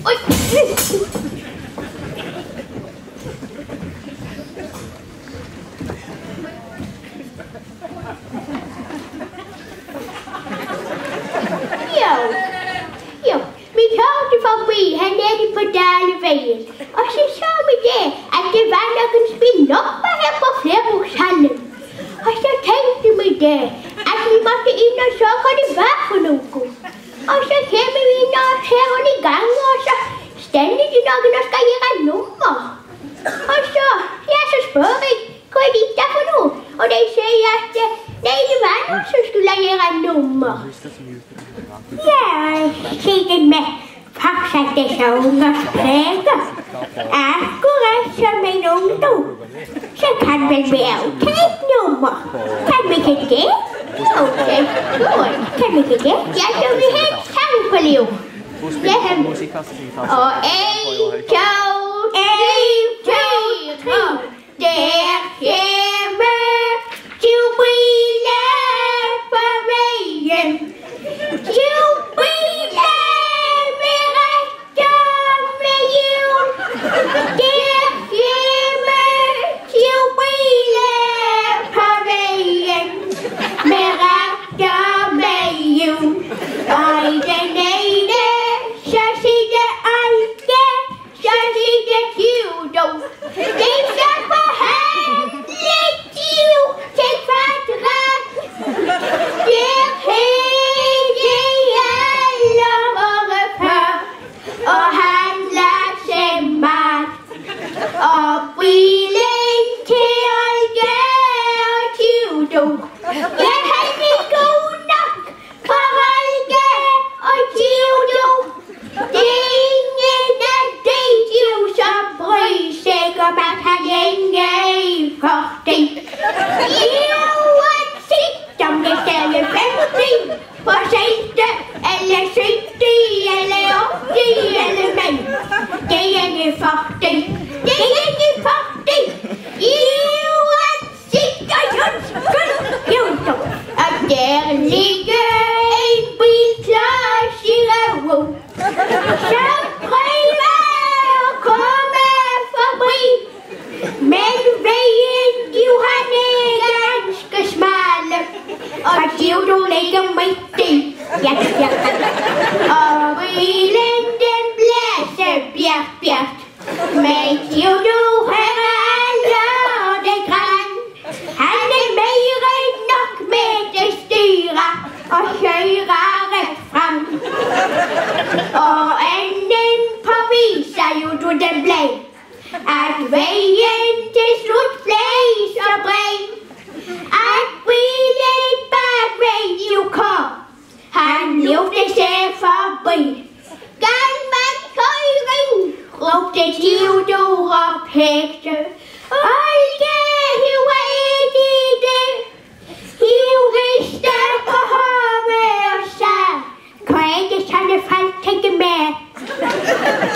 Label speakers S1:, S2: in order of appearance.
S1: Jo, vi kørte forbi hernede på Dalevejen, og så så vi der, at det var nok en spinopper her på Flerbrukshallen. Og så tænkte vi der, at vi måtte ind og så, hvad det var for noget. Og så kæmpe vi ind og herren i gang, og så stande de nok, og skal gøre et nummer. Og så, så spørger jeg, hvad er det der for noget? Og de siger, at nej, det var nogen, som skulle gøre et nummer. Ja, se den med fortsat disse ungers plager. Akkurat som en ungdom. Så kan vel være okay et nummer. Kan vi ikke det? Okay, godt. Kan vi ikke det? Ja, så vi har en sang på liv. Ja, og 1, 2, 3, der hjemme til bila på vejen. Bila med rektor med jul. Der hjemme til bila på vejen. Med rektor med jul. Og i den ene så sidder Olga, så sidder Tudor. Det skal forhandle Tiv til kvadrat. Der hedde alle vore før, og han lader sig mat. Og bilen til Olga og Tudor. Ja, han er god nok for Olga og Tudor. Det er ingen af de som bryr sig om, at han ikke er fortid. Uanset om det stadig 50, procente, eller 70, eller 80, eller mænd. Det er ikke fortid. Det er ikke fortid. Uanset og og der ligger en bil klar i røven. Så prøver at komme forbi. Men vejen, han er ganske smal. Og Tudor ligger midt i. Og bilen den blæser bjert. Men Tudor her er det græn. Han er mere end nok med det styre og kører ret frem. Og enden påviser jo du den blev, at vejen til slut blev så bred, at bilen bagved jo kom. Han løfte sig forbi. Skal man køring, råbte Tudor og pægte. Olga, hvor er det? Hiv rister på hovedet og sagde, hvad er det sådan, at folk tænker med?